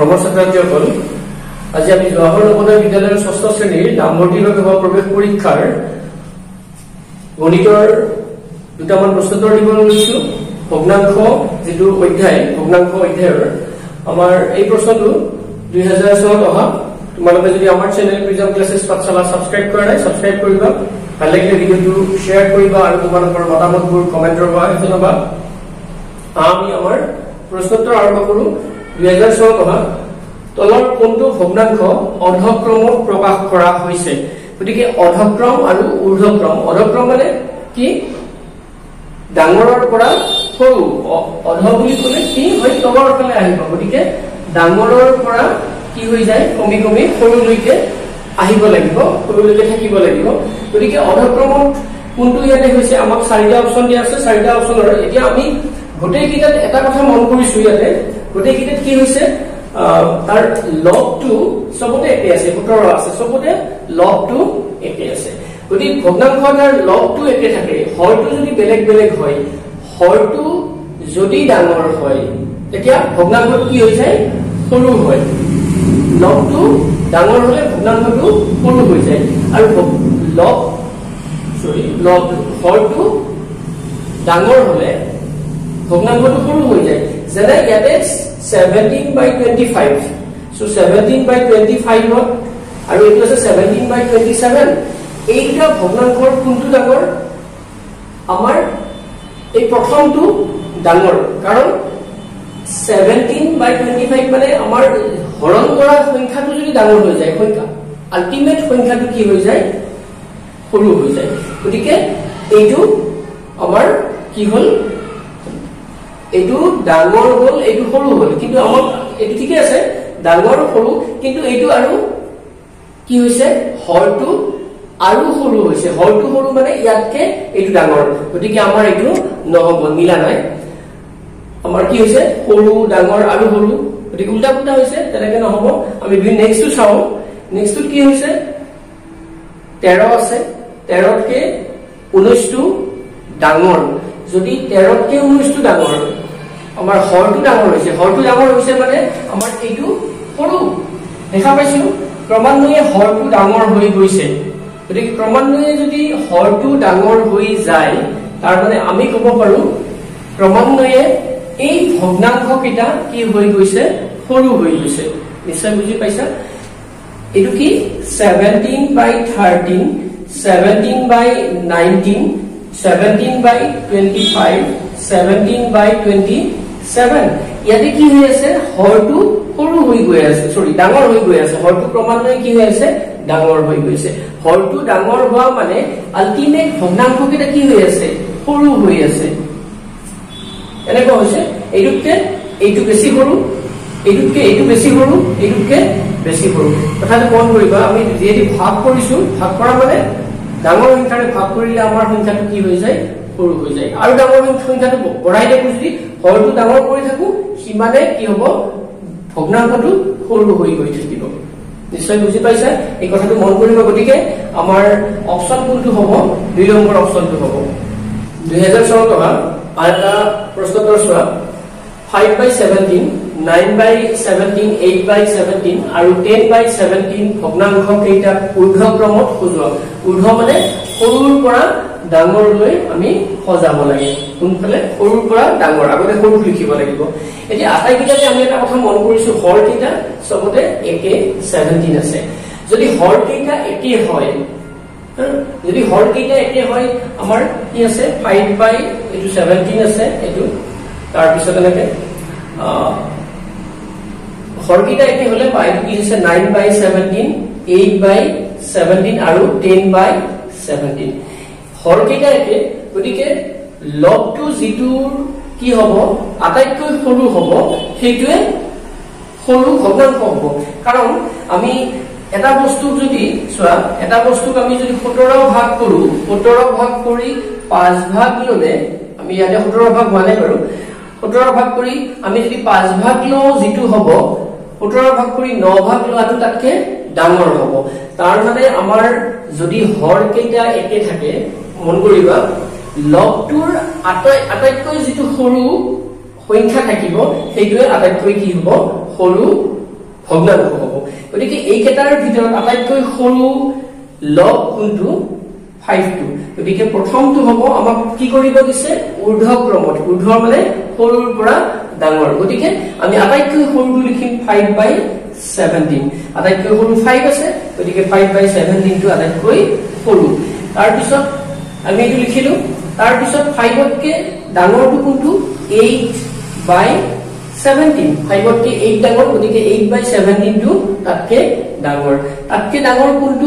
মৰমৰ ছাত্ৰছাত্ৰীসকল আজি আমি জৱাহৰ নৱোদয় বিদ্যালয়ৰ ৬ষ্ঠ শ্ৰেণীৰ নামভৰ্তিৰ বাবে হোৱা প্ৰৱেশ পৰীক্ষাৰ গণিতৰ দুটামান প্ৰশ্নোত্তৰ দিব লৈছো ভগ্নাংশ যেটো অধ্যায় ভগ্নাংশ অধ্যায়ৰ আমাৰ এই প্ৰশ্নটো ২০০০ চনত অহা তোমালোকে যদি আমাৰ channel prism classes Pathshala subscribe কৰা নাই সাবস্ক্ৰাইব কৰিবা ভাল লাগিলে ভিডিওটো শেয়াৰ কৰিবা আৰু তোমালোকৰ মতামতবোৰ কমেন্টৰ পৰা জনাবা আমি আমাৰ প্ৰশ্নোত্তৰ আৰম্ভ কৰো ২০০০ চনত অহা তলৰ কোনটো ভগ্নাংশ অৰ্ধক্ৰমত প্ৰকাশ কৰা হৈছে গতিকে অৰ্ধক্ৰম আৰু ঊৰ্ধ্বক্ৰম অৰ্ধক্ৰম মানে কি ডাঙৰৰ পৰা সৰু অৰ্ধ বুলি ক'লে কি হয় তলৰ ফালে আহিব গতিকে ডাঙৰৰ পৰা কি হৈ যায় কমি কমি সৰুলৈকে আহিব লাগিব সৰুলৈকে থাকিব লাগিব গতিকে অৰ্ধক্ৰমত কোনটো ইয়াতে হৈছে আমাক চাৰিটা অপচন দিয়া আছে চাৰিটা অপচনৰ এতিয়া আমি গোটেই কিটাত এটা কথা মন কৰিছো ইয়াতে গোটেই কিটাত কি হৈছে তাৰ লগটো সবতে একে আছে 17 আছে সবতে লগটো একে আছে গতি ভগ্নাংশৰ লগটো একে থাকে হৰটো যদি বেলেগ বেলেগ হয় হৰটো যদি ডাঙৰ হয় তেতিয়া ভগ্নাংশটো কি হৈ যায় সৰু হয় লগটো ডাঙৰ হলে ভগ্নাংশটো সৰু হৈ যায় আৰু লগ হৰটো ডাঙৰ হলে ভগ্নাংশটো সৰু হৈ যায় যেনে ইয়াতে 17/25 so 17/25 আৰু এইটো আছে 17/27 এইটা ভগ্নাংশৰ কোনটো ডাঙৰ আমাৰ এই প্ৰথমটো ডাঙৰ কাৰণ 17/25 মানে আমাৰ হৰণ কৰা সংখ্যাটো যদি ডাঙৰ হৈ যায় সংখ্যা আল্টিমেট সংখ্যাটো কি হৈ যায় সৰু হৈ যায় গতিকে এইটো আমাৰ কি হল এইটো ডাঙৰ হল এইটো সৰু হল কিন্তু আমাক এইটো ঠিকই আছে ডাঙৰ সৰু কিন্তু এইটো আৰু কি হৈছে হৰটো আৰু সৰু হৈছে হৰটো সৰু মানে ইয়াতকে এইটো ডাঙৰ গতিকে আমাৰ এইটো নহব মিলা নাই আমাৰ কি হৈছে সৰু ডাঙৰ আৰু সৰু গতিকে উল্টা পুল্টা হৈছে তেনেকে নহব আমি নেক্সটটো চাও নেক্সটটো কি হৈছে 13 আছে 13তকে 19টো ডাঙৰ যদি 13তকে 19টো ডাঙৰ আমাৰ হৰটো ডাঙৰ হৈছে মানে আমাৰ এইটো সৰু দেখা পাইছো ক্ৰমান্বয়ে হৰটো ডাঙৰ হৈ গৈছে গতিকে ক্ৰমান্বয়ে যদি হৰটো ডাঙৰ হৈ যায় তাৰ মানে আমি ক'ব পাৰো ক্ৰমান্বয়ে এই ভগ্নাংশ কিটা কি হৈ গৈছে সৰু হৈ গৈছে নিশ্চয় বুজি পাইছা এটো কি 17/13 17/19 17/25 17/27 ইয়াতে কি হৈ আছে হৰটো সৰু হৈ গৈ আছে ডাঙৰ হৈ গৈ আছে হৰটো ক্ৰমান্বয়ে কি হৈ আছে ডাঙৰ হৈ গৈছে হৰটো ডাঙৰ হোৱা মানে আল্টিমেট ভগ্নাংশ কিটা কি হৈ আছে সৰু হৈ আছে এনেকুৱা হৈছে এইটোকে এইটো বেছি সৰু এইটোকে এইটো বেছি সৰু এইটোকে বেছি সৰু কথাটো মন কৰিবা আমি যেদি ভাগ কৰিছো ভাগ কৰা মানে ডাঙৰ সংখ্যাৰে ভাগ কৰিলে আমাৰ সংখ্যাটো কি হৈ যায় সৰু হৈ যায় আৰু ডাঙৰ সংখ্যাটো বঢ়াই দেখো যদি হৰটো ডাঙৰ কৰি থাকো সিমানে কি হ'ব ভগ্নাংশটো সৰু হৈ গৈ থাকিব নিশ্চয় বুজি পাইছা এই কথাটো মন কৰিব গতিকে আমাৰ অপচন কোনটো হ'ব 2 নম্বৰ অপচনটো হ'ব 2000 চনত অহা আটা প্ৰশ্নোত্তৰ চোৱা 5/17 9/17 8/17 আৰু 10/17 ভগ্নাংশ কেইটা ঊৰ্ধ্বক্ৰমত সজোৱা ঊৰ্ধ্ব মানে সৰুৰ পৰা ডাঙৰলৈ আমি সজাব লাগে কোনফালে সৰুৰ পৰা ডাঙৰ আগতে সৰু লিখিব লাগিব এতিয়া আটাইকেইটাতে আমি এটা কথা মন কৰিছো হৰ কেইটা সবতে একে 17 আছে যদি হৰ কেইটা একে হয় যদি হৰ কেইটা একে হয় আমাৰ কি আছে 5/17 আছে এটো তাৰ পিছত এনেকে হৰ কেইটা একে হলে পাই কি হৈছে 9/17 8/17 আৰু 10/17 হৰ কেইটা একে গতিকে লগটো যিটো কি হ'ব আটাইতকৈ সৰু হ'ব সেইটোৱে সৰু ভগ্নাংশ হ'ব কাৰণ আমি এটা বস্তু যদি চোৱা এটা বস্তুক আমি যদি 17 ভাগ কৰো 17 ভাগ কৰি 5 ভাগ ললে আমি ইয়াতে 17 ভাগ মানে কৰো 17 ভাগ কৰি আমি যদি 5 ভাগ লও যেটো হ'ব 17 ভাগ কৰি 9 ভাগ লোৱাটো তাতকে ডাঙৰ হ'ব তাৰ মানে আমাৰ যদি হৰ কেইটা একে থাকে মন কৰিবা লগটোৰ আটাইতকৈ যেটো সৰু সংখ্যা থাকিব সেইটোৱে আটাইতকৈ কি হ'ব সৰু ভগ্নাংশ হ'ব গতিকে এই কেটাৰ ভিতৰত আটাইতকৈ সৰু লগ কোনটো 5টো গতিকে প্ৰথমটো হ'ব আমাক কি কৰিব দিছে ঊৰ্ধ্বক্ৰমত ঊৰ্ধ্ব মানে সৰুৰ পৰা ডাঙৰ গতিকে আমি আটাইতকৈ সৰুটো লিখিম 5/17 আটাইতকৈ সৰু 5 আছে গতিকে 5/17 টো আটাইতকৈ সৰু তাৰ পিছত আমি এটো লিখিলো তাৰ পিছত 5 তকে ডাঙৰটো কোনটো 8/17 5 তকে 8 ডাঙৰ গতিকে 8/17 টো তাতকে ডাঙৰ কোনটো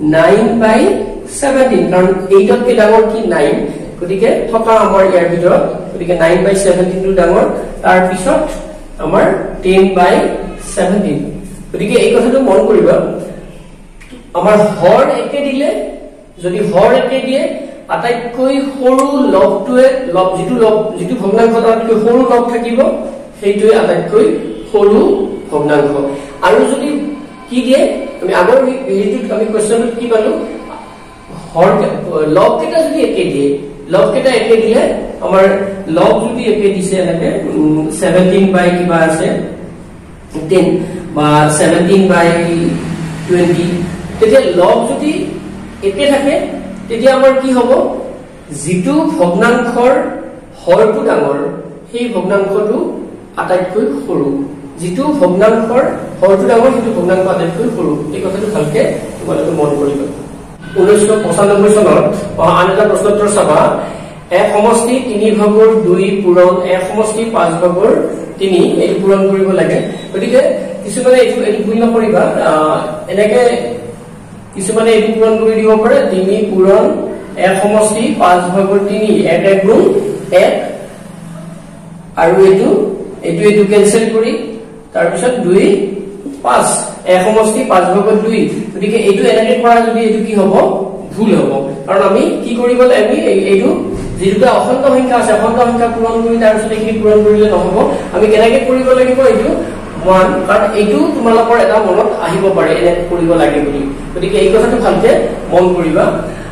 9/17 কাৰণ 8 তকে ডাঙৰ কি 9 গতিকে থকা আমাৰ ইয়াৰ ভিতৰত গতিকে 9/17 টো ডাঙৰ তাৰ পিছত আমাৰ 10/17 গতিকে এই কথাটো মন কৰিবা আমাৰ হৰ একে দিলে যদি হৰ একে দিয়ে আটাইতকৈ সৰু লগটোৱে যিটো ভগ্নাংশ তাতকৈ সৰু লগ থাকিব সেইটোৱে আটাইতকৈ সৰু ভগ্নাংশ আৰু যদি কি দিয়ে আমি আগৰ এইটো আমি কোৱেশ্চনটো কি পালো হৰ লগ কেটা যদি একে দিয়ে লগ কেটা একে দিলে আমাৰ লগ যদি একে দিছে এনেকে 17 বাই কিবা আছে 10 বা 17 বাই 20 তেতিয়া লগ যদি একে থাকে তেতিয়া আমাৰ কি হ'ব যিটো ভগ্নাংশৰ হৰটো ডাঙৰ সেই ভগ্নাংশটো আটাইতকৈ সৰু যিটো ভগ্নাংশৰ হৰটো ডাঙৰ সেইটো ভগ্নাংশ আটাইতকৈ সৰু এই কথাটো ভালকে তোমালোকে মন কৰিবা 1995 চনত আন এটা প্ৰশ্নোত্তৰ চাবা এক সমষ্টি 3/2 পূৰণ এক সমষ্টি 5/3 এই পূৰণ কৰিব লাগে গতিকে কিছুমানে এইটো ভুল নকৰিবা এনেকে কিছুমানে এইটো পূৰণ কৰি দিব পাৰে 3 পূৰণ এক সমষ্টি 5/3 1 গুণ 1 আৰু এইটো কেনসেল কৰি তাৰ পিছত 2 5 এক সমষ্টি 5/2 গতিকে এইটো এনেকে কৰা যদি এইটো কি হ'ব ভুল হ'ব কাৰণ আমি কি কৰিব লাগিব এইটো যেটা অখণ্ড সংখ্যা আছে অখণ্ড সংখ্যা পূৰণ কৰি তাৰ পিছত এইখিনি পূৰণ কৰিলে নহব আমি কেনেকৈ কৰিব লাগিব এইটো 1 কাৰণ এইটো তোমালোকৰ এটা মনত আহিব পাৰে এনে কৰিব লাগে বুলি গতিকে এই কথাটো ভালকে মন কৰিবা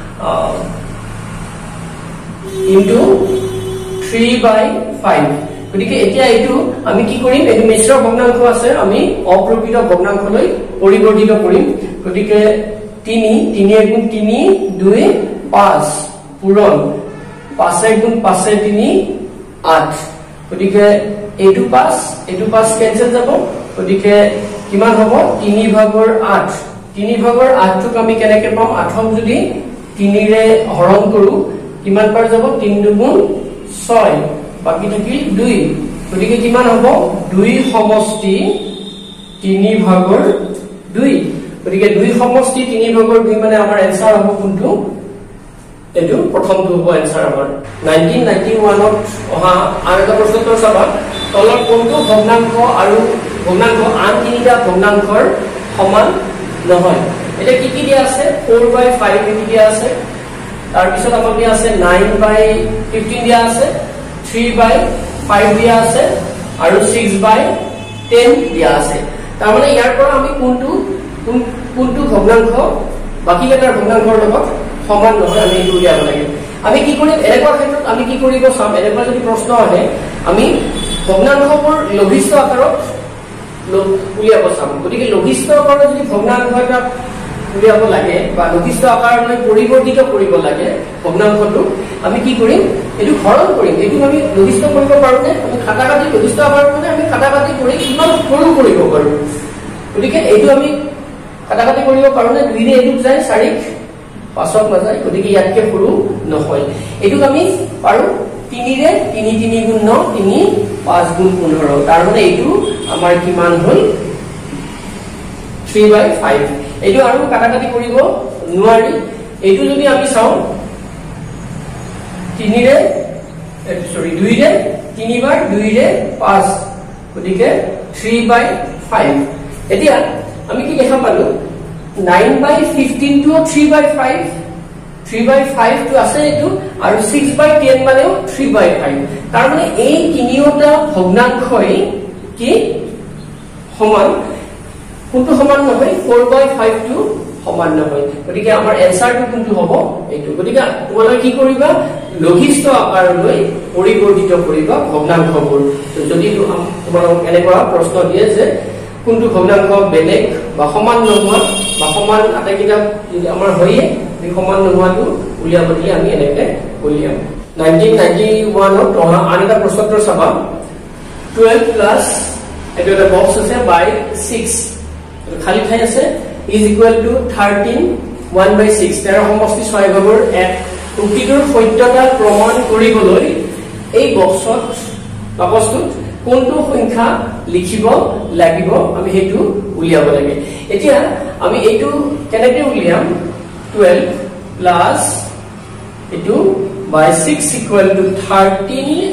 ইনটু 3/5 গতিকে এতিয়া এইটো আমি কি কৰিম এই মিশ্ৰ ভগ্নাংশ আছে আমি অপ্ৰকৃত ভগ্নাংশলৈ পৰিৱৰ্তিত কৰিম গতিকে 3 গুণ 3 2 5 পূৰণ 5 গুণ 5 3 8 গতিকে এইটো 5 কেনসেল যাব গতিকে কিমান হ'ব 3/8 3/8 টোক আমি কেনেকৈ পাম 8ক যদি 3 ৰে হৰণ কৰো কিমান পাৰ যাব 3 গুণ 6 বাকি থাকিল 2 গতিকে কিমান হ'ব 2 সমষ্টি 3/2 গতিকে 2 সমষ্টি 3/2 মানে আমাৰ এনসাৰ হ'ব কোনটো এটো প্ৰথমটো হ'ব এনসাৰ আমাৰ 1991 ত অহা আৰু এটা প্ৰশ্নটো চাবা তলৰ কোনটো ভগ্নাংশ আৰু ভগ্নাংশ আন তিনিটা ভগ্নাংশৰ সমান নহয় এটা কি দিয়া আছে 4/5 দিয়া আছে তাৰ পিছত আমাৰ দিয়া আছে 9/15 দিয়া আছে 3/5 দিয়া আছে আৰু 6/10 দিয়া আছে তাৰ মানে ইয়াৰ পৰা আমি কোনটো ভগ্নাংশ বাকি কেইটাৰ ভগ্নাংশৰ লগত সমান নহয় আমি এইটো উলিয়াব লাগে আমি কি কৰিম এনেকুৱা ক্ষেত্ৰত আমি কি কৰিব চাম এনেকুৱা যদি প্ৰশ্ন আহে আমি ভগ্নাংশবোৰ লঘিষ্ঠ আকাৰত উলিয়াব চাম গতিকে লঘিষ্ঠ আকাৰত যদি ভগ্নাংশ এটা উলিয়াব লাগে বা লঘিষ্ঠ আকাৰলৈ পৰিৱৰ্তিত কৰিব লাগে ভগ্নাংশটো আমি কি কৰিম এইটো হৰণ কৰিম এইটো আমি লঘিষ্ঠ কৰিব পাৰো নে আমি কাটাকাটি লঘিষ্ঠ আকাৰত মানে আমি কাটাকাটি কৰি কিমান সৰু কৰিব পাৰো গতিকে এইটো আমি কাটাকাটি কৰিব পাৰো নে 2 ৰে এইটো যায় 4 5ক নাযায় গতিকে ইয়াতকে সৰু নহয় এইটো আমি পাৰো 3 ৰে 3 গুণ 9 3 5 গুণ 15 তাৰ মানে এইটো আমাৰ কিমান হ'ল 3/5 এইটো আৰু কাটাকাটি কৰিব নোৱাৰি এইটো যদি আমি চাও 2 ৰে 3 বাৰ 2 ৰে 5 গতিকে 3/5 এতিয়া আমি কি দেখা পালো 9/15 টো 3/5 টো আছে এইটো আৰু 6/10 মানেও 3/5 তাৰ মানে এই তিনিটা ভগ্নাংশই কি সমান কোনটো সমান নহয় 4/5 টো সমান নহয় গতিকে আমাৰ এনসাৰটো কোনটো হ'ব এইটো গতিকে তোমালোকে কি কৰিবা লঘিষ্ঠ আকাৰলৈ পৰিৱৰ্তিত কৰিবা ভগ্নাংশবোৰ যদি তোমালোকক এনেকুৱা প্ৰশ্ন দিয়ে যে কোনটো ভগ্নাংশ বেলেগ বা সমান নোহোৱা বা সমান আটাইকেইটা যদি আমাৰ হয়ে এই সমান নোহোৱাটো উলিয়াব দিলে আমি এনেকে উলিয়াম 1991 ত আন এটা প্ৰশ্নৰ চাবা 12 প্লাছ এটা বক্স আছে বাই 6 খালি ঠাই আছে ইজ ইকুৱেল টু 13 1/6 তাৰ সমষ্টি 6 ভাগৰ 1 উক্তিটোৰ সত্যতা প্ৰমাণ কৰিবলৈ এই বক্সত বাকচটোত কোনটো সংখ্যা লিখিব লাগিব আমি হেতু উলিয়াব লাগে এতিয়া আমি এইটো কেনেকৈ উলিয়াম 12 প্লাস এটু by 6 equal to 13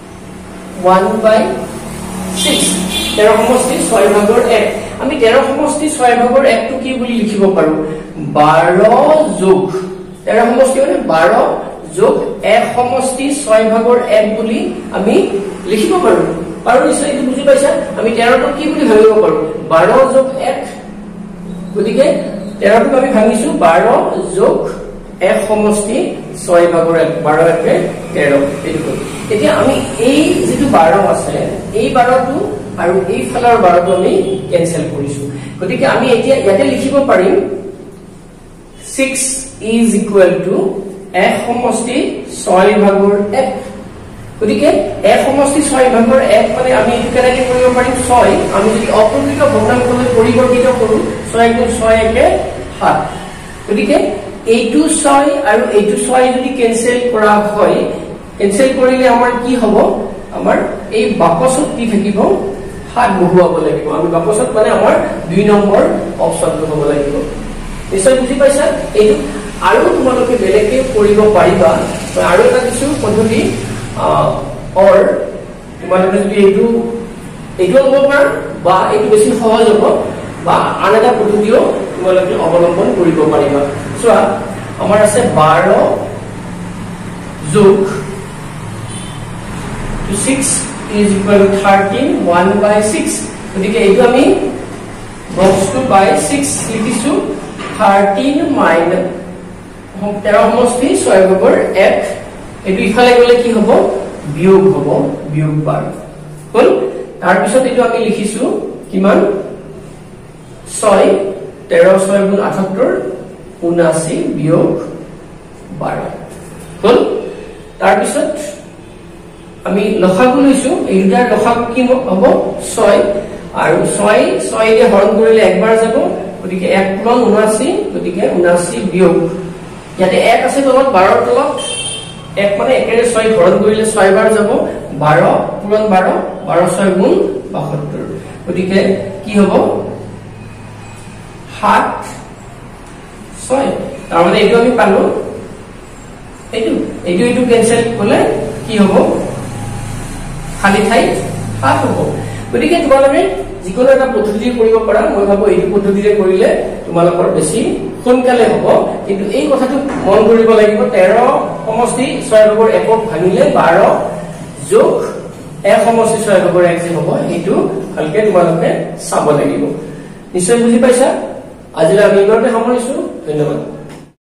1/6 13 সমষ্টি 6 ভাগৰ 1 আমি 13 সমষ্টি 6 ভাগৰ 1 টো কি বুলি লিখিব পাৰো 12 যোগ 13 সমষ্টি মানে 12 যোগ 1 সমষ্টি 6 ভাগৰ 1 বুলি আমি লিখিব পাৰো আৰু নিশ্চয় এইটো বুজি পাইছা আমি 13 টো কি বুলি ভাবিব পাৰো 12 যোগ 1 গতিকে 13 টো আমি ভাঙিছো 12 যোগ 1 সমষ্টি 6 ভাগৰ 1 12 একে 13 এইটো এতিয়া আমি এই যেটো 12 আছে এই 12 টো আৰু এই ফালৰ 12 টো আমি ক্যান্সেল কৰিছো গতিকে আমি এতিয়া ইয়াতে লিখিব পাৰিম 6 is equal to 1 সমষ্টি 6 ভাগৰ 1 গতিকে 1 সমষ্টি 6 ভাগৰ 1 মানে আমি এটো কেনেকৈ কৰিব পাৰিম 6 আমি যদি অপ্ৰকৃত ভগ্নাংশলৈ পৰিৱৰ্তিত কৰো 6 গুণ 6 একে 7 গতিকে এইটো 6 আৰু এইটো 6 যদি ক্যান্সেল কৰা হয় ক্যান্সেল কৰিলে আমাৰ কি হ'ব আমাৰ এই বাকচত কি থাকিব 7 বহুৱাব লাগিব আমি বাকচত মানে আমাৰ 2 নম্বৰ অপচনটো হ'ব লাগিব নিশ্চয় বুজি পাইছা এইটো আৰু তোমালোকে বেলেগে কৰিব পাৰিবা আৰু এটা কিছু পদ্ধতি অৰ তোমালোকে যদি এইটো হ'ব পাৰা বা এইটো বেছি সহজ হ'ব বা আন এটা পদ্ধতিও তোমালোকে অৱলম্বন কৰিব পাৰিবা চোৱা আমাৰ আছে 12 যোগ 6 is equal to 13 1/6 গতিকে এইটো আমি বক্সটো বাই 6 লিখিছো 13 মাইনাস 13 সমষ্টি 6 ভাগৰ 1 এইটো ইফালে গলে কি হ'ব বিয়োগ হ'ব বিয়োগ 12 হল তাৰ পিছত এইটো আমি লিখিছো কিমান 6 13 6 গুণ 78 79 বিয়োগ 12 হল তাৰ পিছত আমি লসাগু লৈছো এই দুটাৰ লসাগু কি হ'ব 6 আৰু 6 ৰে হৰণ কৰিলে একবাৰ যাব গতিকে 1 পূৰণ 79 গতিকে 79 বিয়োগ ইয়াতে 1 আছে তলত 12 ৰ তলত 1 মানে 1 ৰে 6 হৰণ কৰিলে 6 বাৰ যাব 12 পূৰণ 12 12 6 গুণ 72 গতিকে কি হ'ব 7 6 তাৰ মানে এইটো আমি পালো এইটো ক্যান্সেল কৰিলে কি হ'ব খালি ঠাই 7 হ'ব গতিকে তোমালোকে যিকোনো এটা পদ্ধতি কৰিব পাৰা মই ভাবো এই পদ্ধতিৰে কৰিলে তোমালোকৰ বেছি সোনকালে হ'ব কিন্তু এই কথাটো মন কৰিব লাগিব 13 সমষ্টি 6 ভাগৰ 1 ভাঙিলে 12 যোগ 1 সমষ্টি 6 ভাগৰ 1 যে হ'ব এইটো ভালকে তোমালোকে চাব লাগিব নিশ্চয় বুজি পাইছা আজিলৈ আমি ইমানতে সামৰিছো ধন্যবাদ